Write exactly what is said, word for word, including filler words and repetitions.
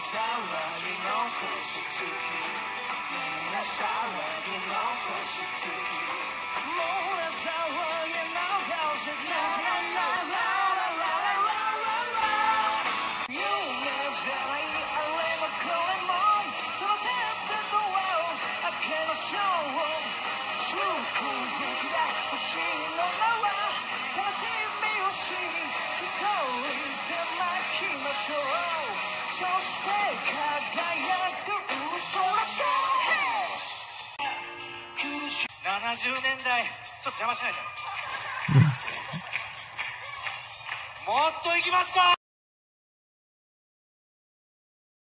ななじゅうねんだいちょっと邪魔しないでもっといきますか。